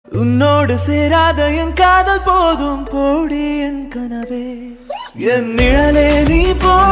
உன்னோடு சேராத என் காதல் போதும் போடி என் கனவே என் நிழலே நீ போ